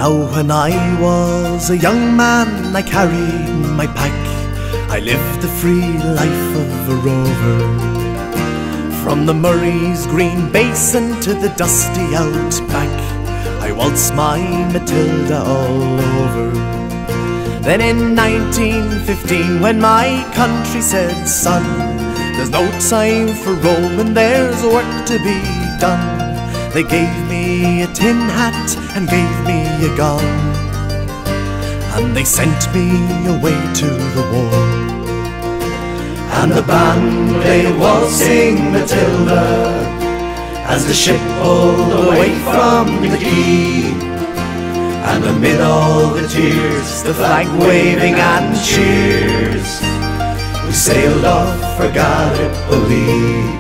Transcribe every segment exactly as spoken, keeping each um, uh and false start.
Now when I was a young man I carried my pack. I lived the free life of a rover, from the Murray's green basin to the dusty outback. I waltzed my Matilda all over. Then in nineteen fifteen, when my country said, son, there's no time for roaming, there's work to be done, they gave me a tin hat and gave me a gun, and they sent me away to the war. And the band played Waltzing Matilda as the ship pulled away from the quay, and amid all the tears, the flag waving and cheers, we sailed off for Gallipoli.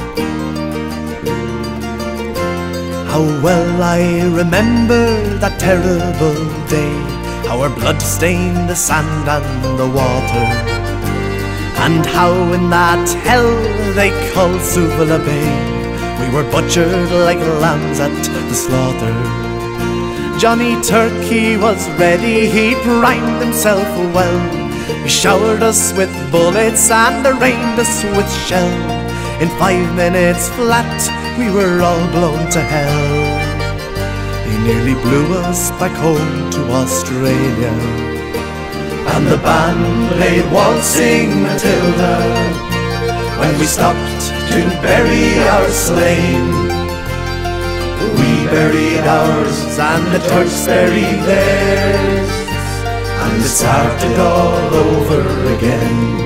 How well I remember that terrible day, how our blood stained the sand and the water, and how in that hell they called Suvla Bay we were butchered like lambs at the slaughter. Johnny Turkey was ready, he primed himself well, he showered us with bullets and rained us with shell. In five minutes flat we were all blown to hell. He nearly blew us back home to Australia. And the band played Waltzing Matilda when we stopped to bury our slain. We buried ours and the Turks buried theirs, and it started all over again.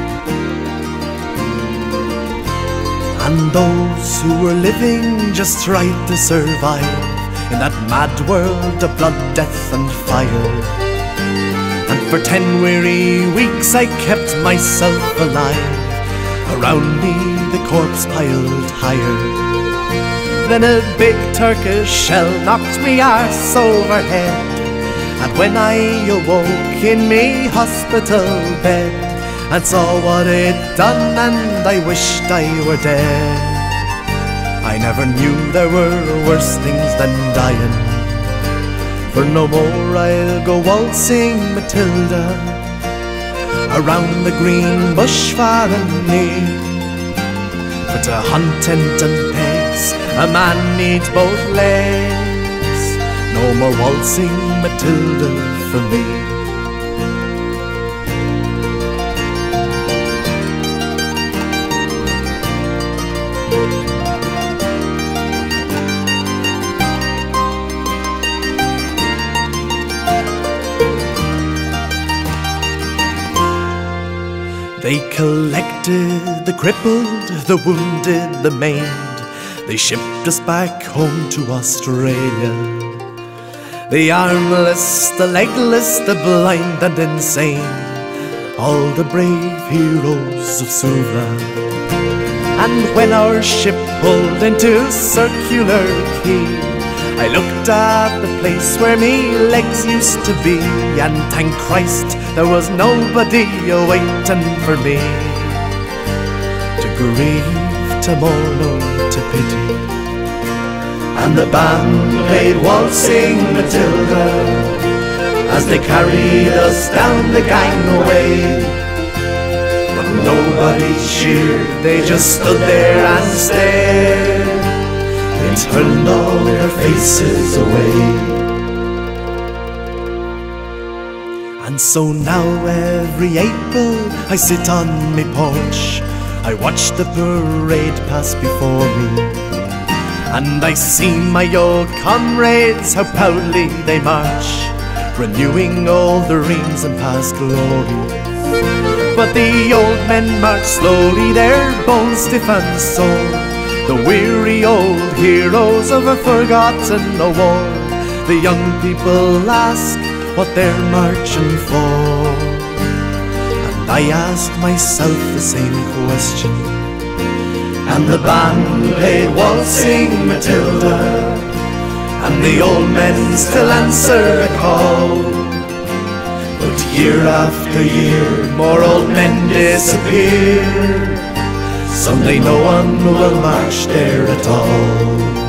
And those who were living just tried to survive in that mad world of blood, death and fire. And for ten weary weeks I kept myself alive. Around me the corpse piled higher. Then a big Turkish shell knocked me arse overhead, and when I awoke in me hospital bed and saw what it'd done, and I wished I were dead. I never knew there were worse things than dying, for no more I'll go waltzing Matilda around the green bush far and near. For to hunt tent and pegs a man needs both legs. No more waltzing Matilda for me. They collected the crippled, the wounded, the maimed. They shipped us back home to Australia. The armless, the legless, the blind and insane, all the brave heroes of Suvla. And when our ship pulled into Circular Quay, I looked at the place where me legs used to be, and thank Christ there was nobody a-waiting for me to grieve, to mourn or to pity. And the band played Waltzing Matilda as they carried us down the gangway, but nobody cheered, they just stood there and stared. They turned all their faces away. And so now every April I sit on me porch, I watch the parade pass before me, and I see my old comrades, how proudly they march, renewing all their dreams and past glories. But the old men march slowly, their bones stiff and sore, the weary old heroes of a forgotten war. The young people ask what they're marching for, and I asked myself the same question. And the band played Waltzing Matilda, and the old men still answer a call. But year after year more old men disappear, someday no one will march there at all.